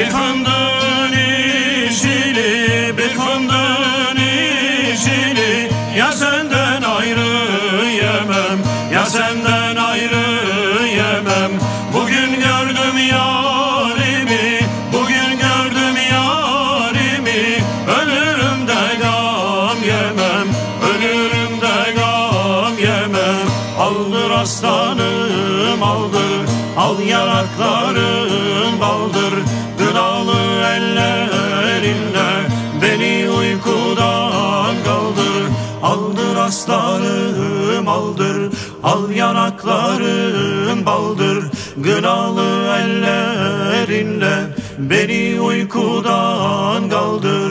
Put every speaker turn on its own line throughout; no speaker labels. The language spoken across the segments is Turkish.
Bir fındığın işini, bir fındığın işini, ya senden ayrı yemem, ya senden ayrı yemem. Bugün gördüm yarimi, bugün gördüm yarimi, ölürüm de gam yemem, ölürüm de gam yemem. Aldır aslanım aldır, al yanakların baldır, gıdalı ellerinle beni uykudan kaldır. Aldır aslanım aldır, al yanakların baldır, gıdalı ellerinle beni uykudan kaldır.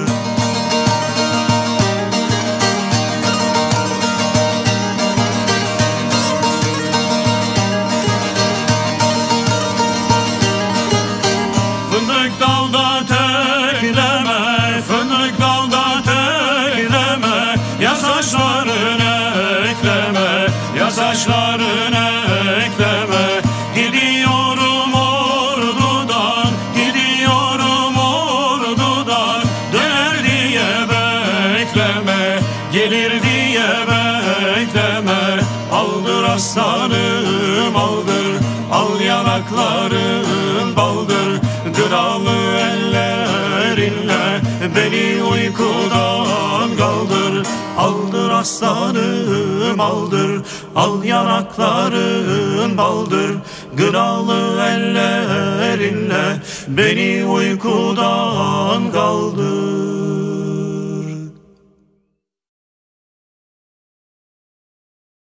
Fındık dalda tekleme, fındık dalda tekleme, ya saçlarını ekleme, ya saçlarını ekleme. Gidiyorum ordudan, gidiyorum ordudan, döner diye bekleme, gelir diye bekleme. Aldır aslanım aldır, al yanakların baldır, gıdalı ellerinle beni uykudan kaldır. Aldır aslanım aldır, al yanakların baldır, gıdalı ellerinle beni uykudan kaldır.